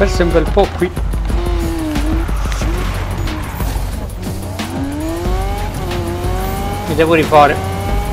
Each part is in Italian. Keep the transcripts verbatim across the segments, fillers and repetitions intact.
perso un bel po' qui. Mi devo rifare.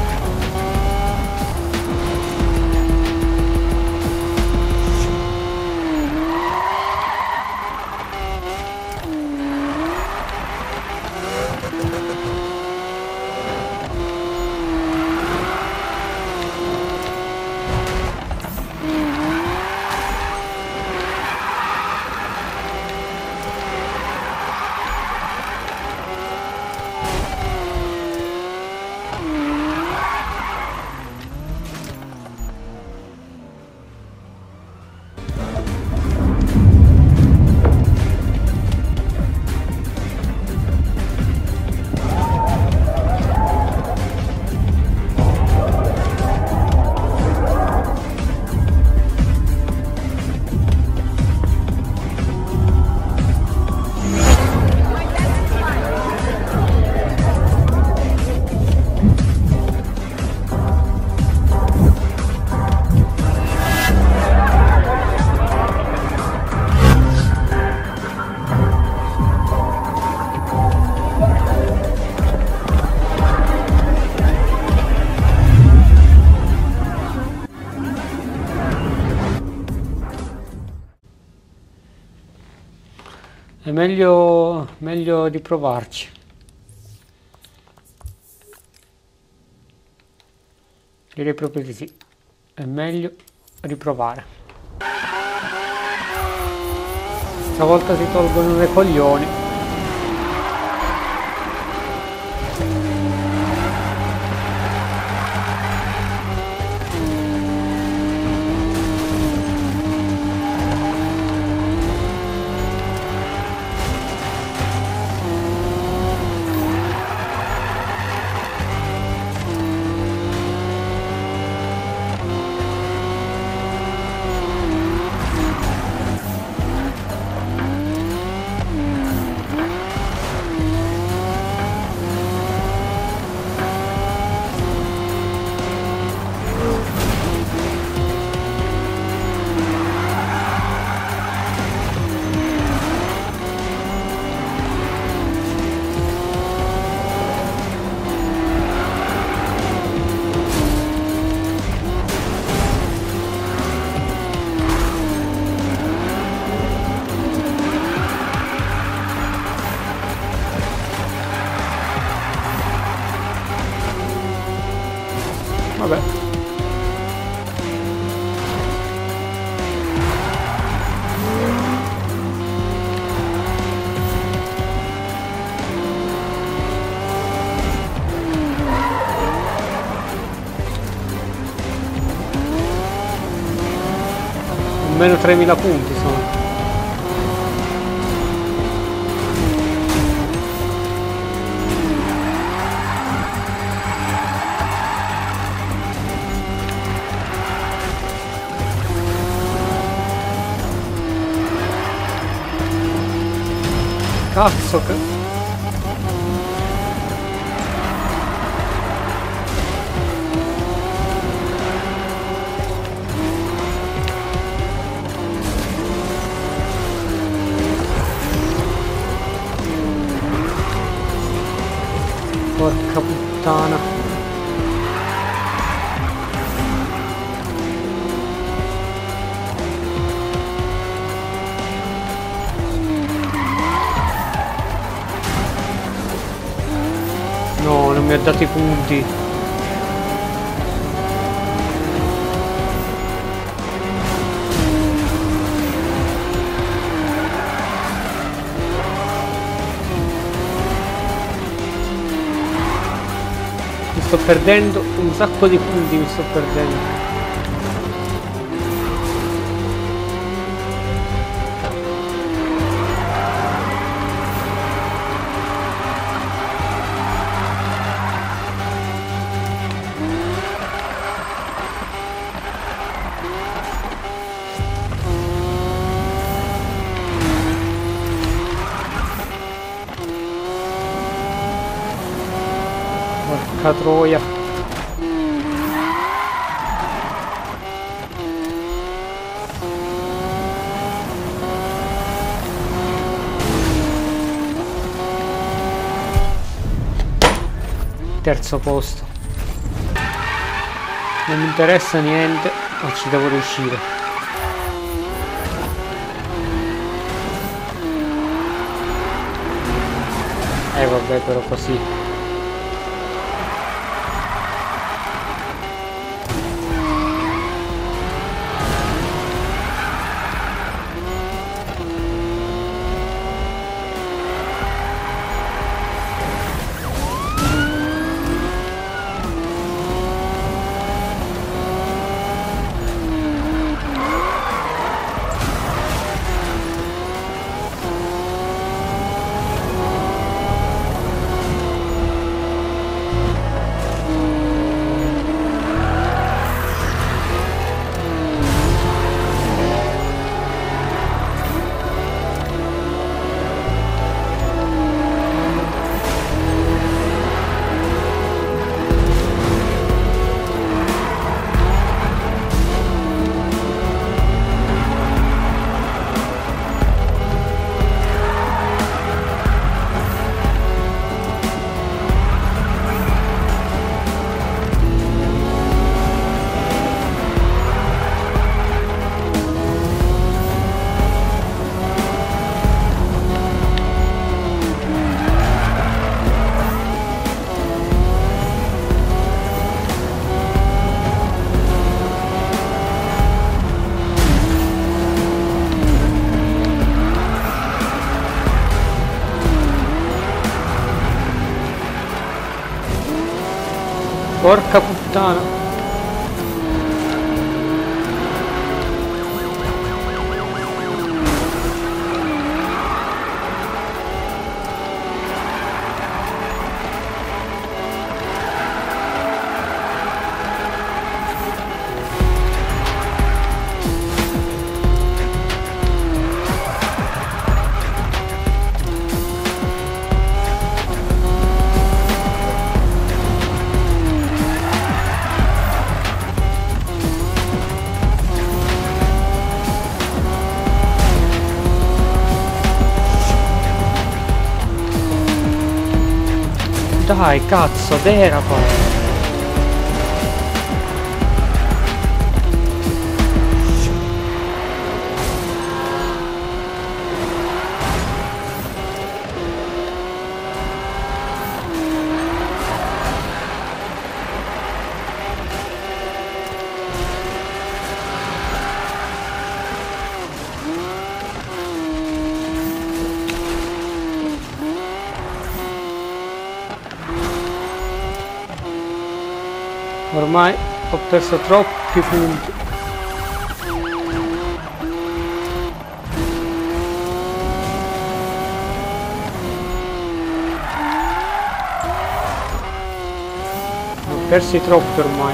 È meglio, meglio riprovarci. Direi proprio di sì. È meglio riprovare. Stavolta si tolgono le coglioni. Vabbè. Almeno tremila punti sono. Cazzo che... Porca puttana. No, non mi ha dato i punti. Mi sto perdendo un sacco di punti, mi sto perdendo. Porca troia. terzo posto. Non mi interessa niente, ma ci devo riuscire. Eh vabbè, però così. Porca puttana. Dai, cazzo, derapa! Ormai ho perso troppi punti. Ho persi troppi ormai.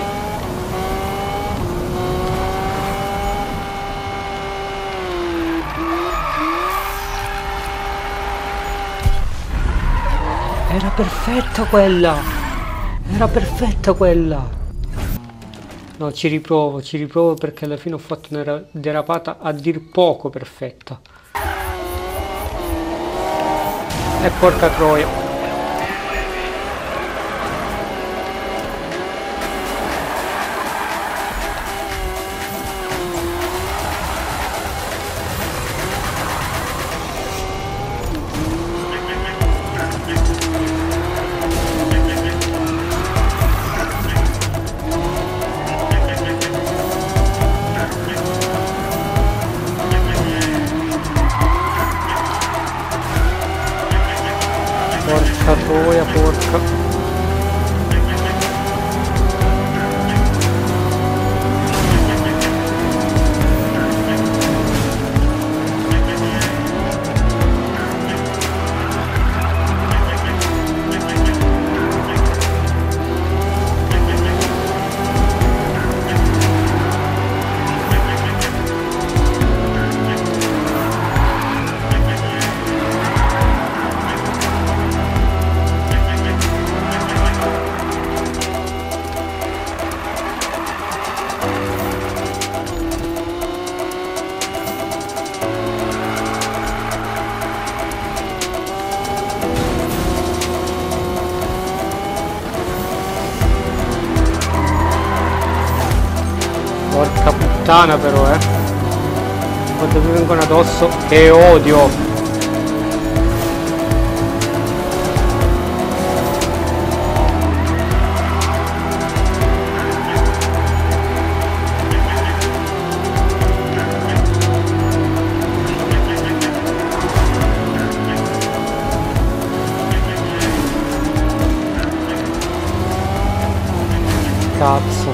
Era perfetta quella! Era perfetta quella! No, ci riprovo, ci riprovo perché alla fine ho fatto una derapata a dir poco perfetta. E porca troia. Porca troia, porca. puttana però, eh. Quando mi vengono addosso, che odio. Cazzo.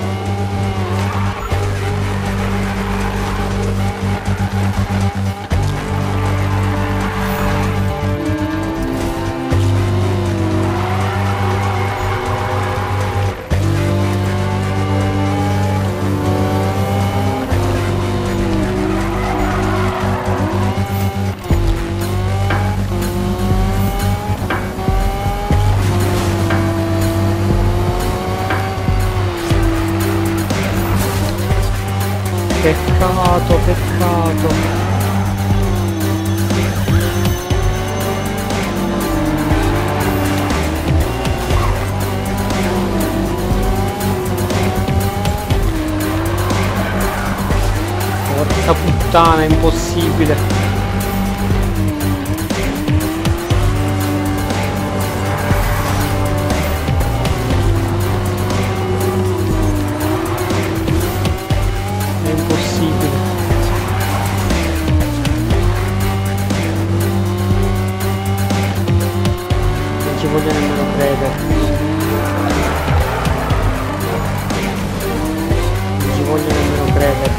Peccato, peccato. Porca puttana, è impossibile. Non ci voglio nemmeno credere. Non ci voglio nemmeno credere.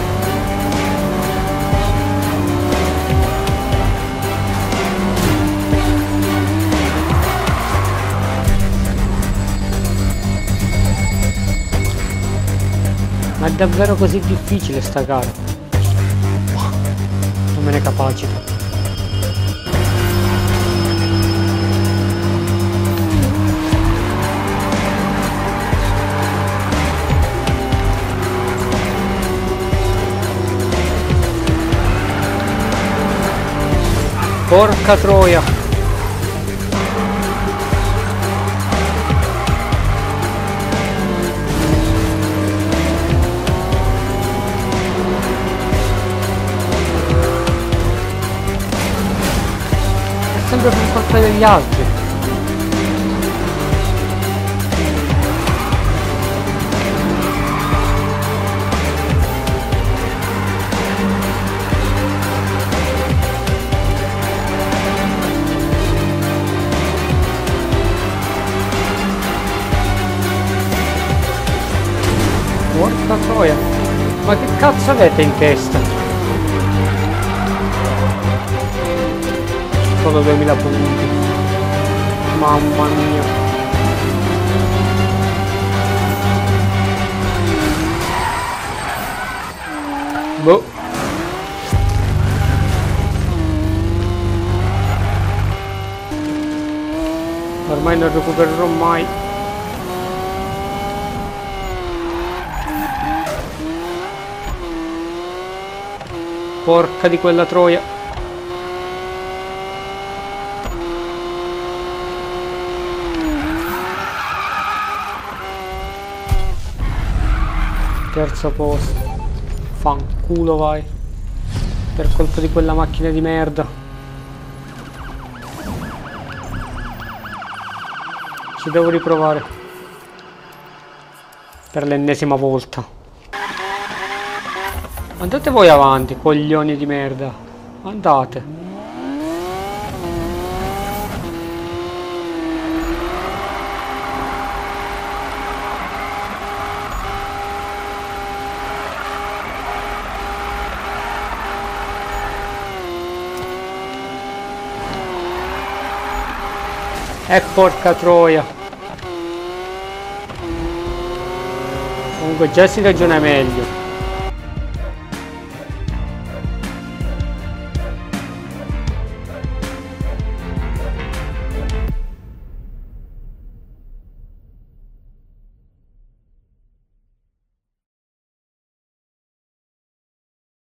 Ma è davvero così difficile sta gara? Non me ne capacito. Porca troia! È sempre per colpa degli altri. Porca troia, ma che cazzo avete in testa? Solo duemila punti. Mamma mia. Boh. Ormai non recupererò mai. Porca di quella troia. Terzo posto. Fanculo vai. Per colpa di quella macchina di merda. Ci devo riprovare. Per l'ennesima volta. Andate voi avanti, coglioni di merda. Andate. E porca troia. Comunque già si ragiona meglio.